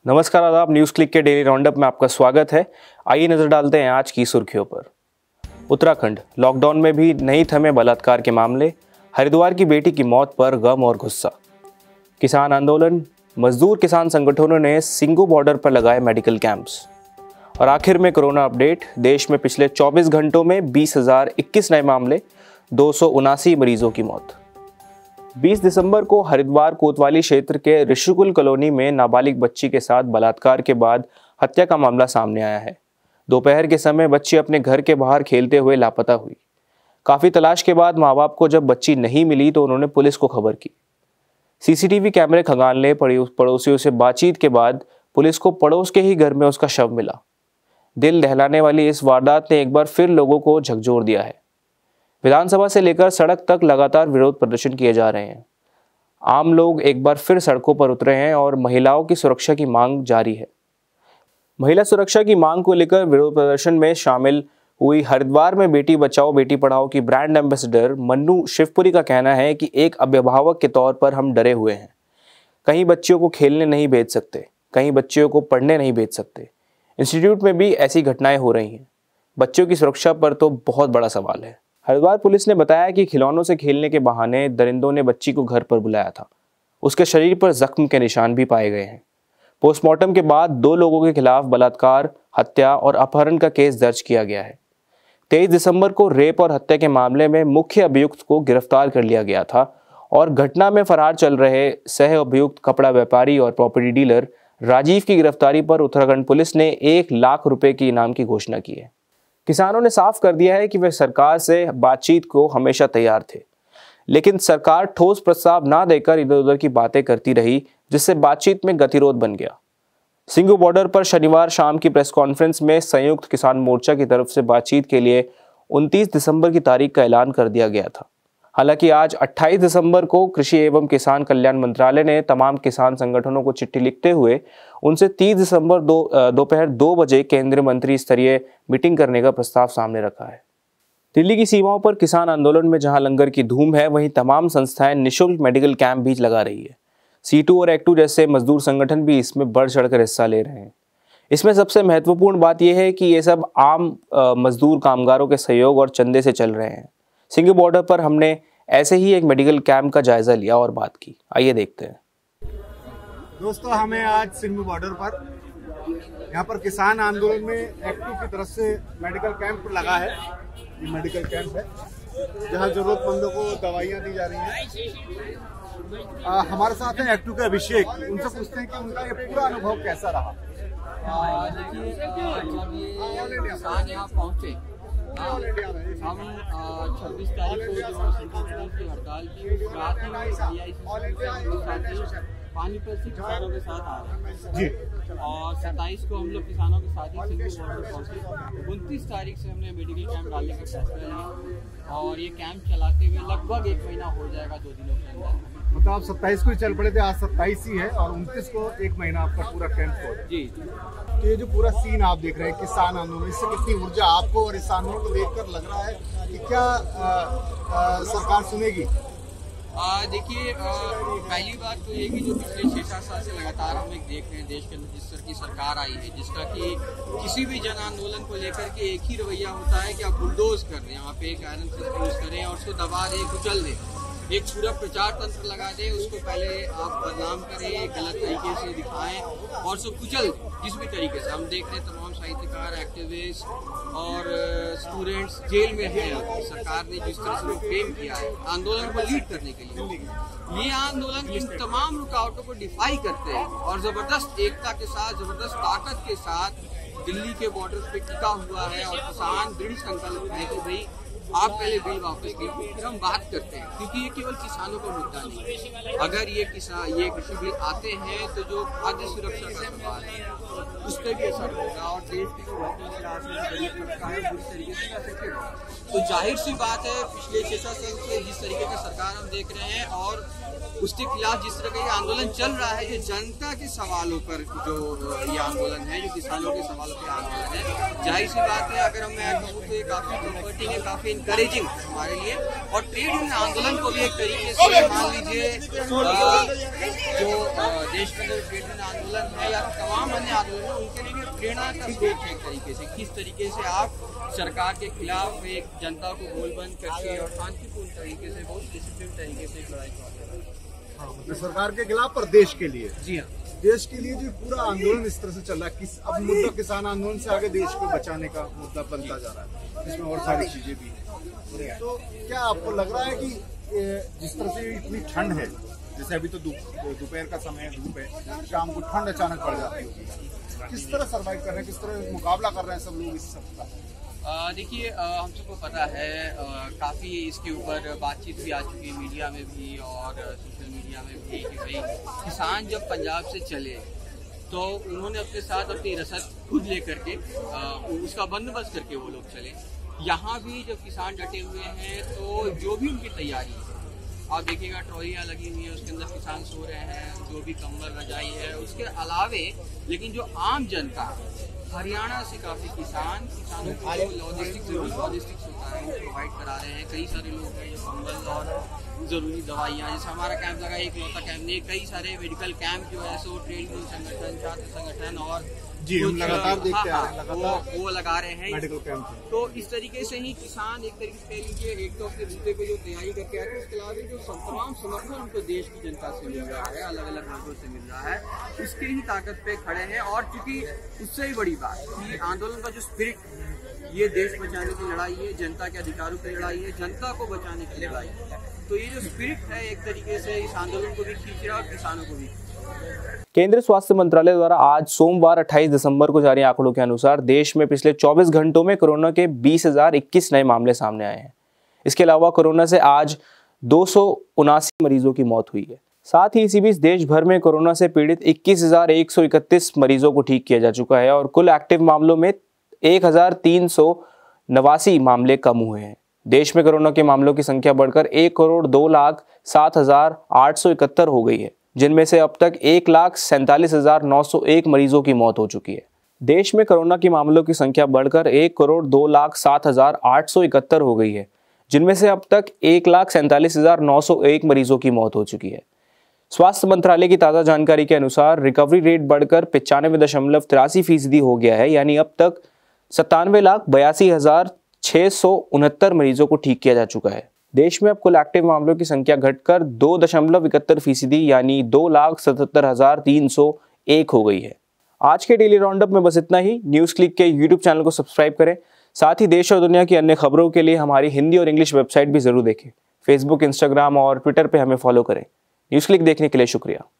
नमस्कार आदाब, news click के डेली राउंडअप में आपका स्वागत है। आइए नजर डालते हैं आज की सुर्खियों पर। उत्तराखंड लॉकडाउन में भी नहीं थमे बलात्कार के मामले, हरिद्वार की बेटी की मौत पर गम और गुस्सा। किसान आंदोलन, मजदूर किसान संगठनों ने सिंगू बॉर्डर पर लगाए मेडिकल कैंप्स। और आखिर में कोरोना अपडेट, देश में पिछले 24 घंटों में 20,021 नए मामले, 279 मरीजों की मौत। 20 दिसंबर को हरिद्वार कोतवाली क्षेत्र के ऋषिकुल कॉलोनी में नाबालिग बच्ची के साथ बलात्कार के बाद हत्या का मामला सामने आया है। दोपहर के समय बच्ची अपने घर के बाहर खेलते हुए लापता हुई। काफी तलाश के बाद माँ बाप को जब बच्ची नहीं मिली तो उन्होंने पुलिस को खबर की। सीसीटीवी कैमरे खंगालने पड़ोसियों से बातचीत के बाद पुलिस को पड़ोस के ही घर में उसका शव मिला। दिल दहलाने वाली इस वारदात ने एक बार फिर लोगों को झकझोर दिया है। विधानसभा से लेकर सड़क तक लगातार विरोध प्रदर्शन किए जा रहे हैं। आम लोग एक बार फिर सड़कों पर उतरे हैं और महिलाओं की सुरक्षा की मांग जारी है। महिला सुरक्षा की मांग को लेकर विरोध प्रदर्शन में शामिल हुई हरिद्वार में बेटी बचाओ बेटी पढ़ाओ की ब्रांड एम्बेसडर मन्नू शिवपुरी का कहना है कि एक अभिभावक के तौर पर हम डरे हुए हैं। कहीं बच्चियों को खेलने नहीं भेज सकते, कहीं बच्चियों को पढ़ने नहीं भेज सकते। इंस्टीट्यूट में भी ऐसी घटनाएं हो रही हैं। बच्चों की सुरक्षा पर तो बहुत बड़ा सवाल है। हरिद्वार पुलिस ने बताया कि खिलौनों से खेलने के बहाने दरिंदों ने बच्ची को घर पर बुलाया था। उसके शरीर पर जख्म के निशान भी पाए गए हैं। पोस्टमार्टम के बाद 2 लोगों के खिलाफ बलात्कार, हत्या और अपहरण का केस दर्ज किया गया है। 23 दिसंबर को रेप और हत्या के मामले में मुख्य अभियुक्त को गिरफ्तार कर लिया गया था और घटना में फरार चल रहे सह अभियुक्त कपड़ा व्यापारी और प्रॉपर्टी डीलर राजीव की गिरफ्तारी पर उत्तराखंड पुलिस ने 1 लाख रुपए की इनाम की घोषणा की है। किसानों ने साफ कर दिया है कि वे सरकार से बातचीत को हमेशा तैयार थे, लेकिन सरकार ठोस प्रस्ताव ना देकर इधर उधर की बातें करती रही, जिससे बातचीत में गतिरोध बन गया। सिंगू बॉर्डर पर शनिवार शाम की प्रेस कॉन्फ्रेंस में संयुक्त किसान मोर्चा की तरफ से बातचीत के लिए 29 दिसंबर की तारीख का ऐलान कर दिया गया था। हालांकि आज 28 दिसंबर को कृषि एवं किसान कल्याण मंत्रालय ने तमाम किसान संगठनों को चिट्ठी लिखते हुए उनसे 30 दिसंबर दोपहर 2 बजे केंद्रीय मंत्री स्तरीय मीटिंग करने का प्रस्ताव सामने रखा है। दिल्ली की सीमाओं पर किसान आंदोलन में जहां लंगर की धूम है, वहीं तमाम संस्थाएं निःशुल्क मेडिकल कैंप भी लगा रही है। C2 और एक्टू जैसे मजदूर संगठन भी इसमें बढ़ चढ़कर हिस्सा ले रहे हैं। इसमें सबसे महत्वपूर्ण बात यह है कि ये सब आम मजदूर कामगारों के सहयोग और चंदे से चल रहे हैं। सिंगू बॉर्डर पर हमने ऐसे ही एक मेडिकल कैंप का जायजा लिया और बात की। आइए देखते हैं। दोस्तों, हमें आज सिंगू बॉर्डर पर यहाँ पर किसान आंदोलन में एक्टू की तरफ से मेडिकल कैंप लगा है। ये मेडिकल कैंप है जहाँ जरूरतमंदों को दवाइयाँ दी जा रही हैं। हमारे साथ हैं एक्टू के अभिषेक। उनसे पूछते हैं कि उनका ये पूरा अनुभव कैसा रहा। देखिए, जब ये किसान यहाँ पहुँचे, हम 26 तारीख को जो सेंट्रल की हड़ताल की रात में पानीपत से किसानों के साथ आ रहे हैं जी, और 27 को हम लोग किसानों के साथ ही सिंगू बॉर्डर पहुँचे। 29 तारीख से हमने मेडिकल कैंप डालने का फैसला लिया और ये कैंप चलाते हुए लगभग 1 महीना हो जाएगा 2 दिनों के अंदर। मतलब आप 27 को ही चल पड़े थे, आज 27 ही है और 29 को 1 महीना आपका पूरा कैंप हो जी। तो ये जो पूरा सीन आप देख रहे हैं किसान आंदोलन, इससे कितनी ऊर्जा आपको और इस आंदोलन को देखकर लग रहा है कि क्या सरकार सुनेगी? देखिए, पहली बात तो ये कि जो पिछले 6-7 साल से लगातार हम एक देख रहे हैं, देश के अंदर जिस तरह की सरकार आई है, जिसका कि किसी भी जन आंदोलन को लेकर के एक ही रवैया होता है कि आप बुलडोज कर दें, आप एक आयरन सिस्टम यूज करें और उसको दबा दें, कुचल दें, एक पूरा प्रचार तंत्र लगा दें, उसको पहले आप बदनाम करें, गलत तरीके से दिखाएं और उसको कुचल किसी भी तरीके से। हम देख रहे हैं तमाम साहित्यकार, एक्टिविस्ट और स्टूडेंट्स जेल में हैं। सरकार ने जिस तरह से फ्रेम किया है आंदोलन को लीड करने के लिए, ये आंदोलन इन तमाम रुकावटों को डिफाई करते हैं और जबरदस्त एकता के साथ, जबरदस्त ताकत के साथ दिल्ली के बॉर्डर पे टिका हुआ है। और किसान दृढ़ संकल्प है कि भाई आप पहले बिल वापस कीजिए, फिर हम बात करते हैं, क्योंकि ये केवल किसानों का मुद्दा नहीं है। अगर ये कृषि बिल आते हैं तो जो खाद्य सुरक्षा का सवाल है उस पर भी असर होगा और देश की सुरक्षा बुरी तरीके से अफेक्टेड होगा। तो जाहिर सी बात है, पिछले 6-7 साल से जिस तरीके की सरकार हम देख रहे हैं और उसके खिलाफ जिस तरह का ये आंदोलन चल रहा है, ये जनता के सवालों पर जो ये आंदोलन है, जो किसानों के सवालों पर आंदोलन है, जाहिर सी बात है अगर मैं कहूँ तो ये काफ़ी कंफर्टिंग है, काफ़ी इंकरेजिंग हमारे लिए। और ट्रेड यूनियन आंदोलन को भी एक तरीके से मान लीजिए जो देश के अंदर ट्रेड यूनियन आंदोलन है या तमाम अन्य आंदोलन है, उनके लिए भी प्रेरणा का स्रोत है एक तरीके से। किस तरीके से आप सरकार के खिलाफ एक जनता को गोलबंद करके और शांतिपूर्ण तरीके से, बहुत डिसिप्लिन तरीके से लड़ाई करते हैं सरकार के खिलाफ और देश के लिए। जी हाँ, देश के लिए जो पूरा आंदोलन इस तरह से चल रहा है, अब मुद्दा किसान आंदोलन से आगे देश को बचाने का मुद्दा बनता जा रहा है, इसमें और सारी चीजें भी हैं। तो क्या आपको लग रहा है कि जिस तरह से इतनी ठंड है, जैसे अभी तो दोपहर का समय है, धूप है, शाम को ठंड अचानक पड़ जाती है, किस तरह सर्वाइव कर रहे हैं, किस तरह मुकाबला कर रहे हैं सब लोग इस सब का? देखिए हम सबको पता है, काफ़ी इसके ऊपर बातचीत भी आ चुकी है मीडिया में भी और सोशल मीडिया में भी कि भाई किसान जब पंजाब से चले तो उन्होंने अपने साथ अपनी रसद खुद लेकर के उसका बंदोबस्त करके वो लोग चले। यहाँ भी जब किसान डटे हुए हैं तो जो भी उनकी तैयारी है, आप देखिएगा ट्रॉलियाँ लगी हुई है, उसके अंदर किसान सो रहे हैं, जो भी कंबल रजाई है, उसके अलावे लेकिन जो आम जनता, हरियाणा से काफ़ी किसानों को लॉजिस्टिक्स होता है वो प्रोवाइड करा रहे हैं। कई सारे लोग हैं जो कंबल और ज़रूरी दवाइयाँ, जैसे हमारा कैंप लगा, एक लौता कैंप नहीं, कई सारे मेडिकल कैंप की वजह से वो ट्रेड यूनियन संगठन, छात्र संगठन और जी हम लगातार देखते आ रहे हैं, वो लगा रहे हैं मेडिकल कैंप। तो इस तरीके से ही किसान एक तरीके से कह लीजिए एक तो अपने बूते पे जो तैयारी करके आते हैं, उसके अलावा जो तमाम समर्थन उनको देश की जनता से मिल रहा है, अलग अलग वर्गों से मिल रहा है, उसके ही ताकत पे खड़े हैं। और चूंकि उससे भी बड़ी बात कि आंदोलन का जो स्पिरिट, ये देश बचाने की लड़ाई है, जनता के अधिकारों की लड़ाई है, जनता को बचाने की लड़ाई है, तो ये जो स्पिरिट है एक तरीके से इस आंदोलन को भी खींच रहा है और किसानों को भी। केंद्रीय स्वास्थ्य मंत्रालय द्वारा आज सोमवार 28 दिसंबर को जारी आंकड़ों के अनुसार देश में पिछले 24 घंटों में कोरोना के 20,021 नए मामले सामने आए हैं। इसके अलावा कोरोना से आज 279 मरीजों की मौत हुई है। साथ ही इसी बीच देश भर में कोरोना से पीड़ित 21,131 मरीजों को ठीक किया जा चुका है और कुल एक्टिव मामलों में 1,389 मामले कम हुए हैं। देश में कोरोना के मामलों की संख्या बढ़कर 1,02,07,871 हो गई है, जिनमें से अब तक 1,47,901 मरीजों की मौत हो चुकी है। देश में कोरोना के मामलों की संख्या बढ़कर 1,02,07,871 हो गई है, जिनमें से अब तक 1,47,901 मरीजों की मौत हो चुकी है। स्वास्थ्य मंत्रालय की ताज़ा जानकारी के अनुसार रिकवरी रेट बढ़कर 95.83% हो गया है, यानी अब तक 97,82,669 मरीजों को ठीक किया जा चुका है। देश में अब कुल एक्टिव मामलों की संख्या घटकर 2.71% यानी 2,77,301 हो गई है। आज के डेली राउंडअप में बस इतना ही। न्यूज़ क्लिक के यूट्यूब चैनल को सब्सक्राइब करें। साथ ही देश और दुनिया की अन्य खबरों के लिए हमारी हिंदी और इंग्लिश वेबसाइट भी जरूर देखें। फेसबुक, इंस्टाग्राम और ट्विटर पर हमें फॉलो करें। न्यूज़ क्लिक देखने के लिए शुक्रिया।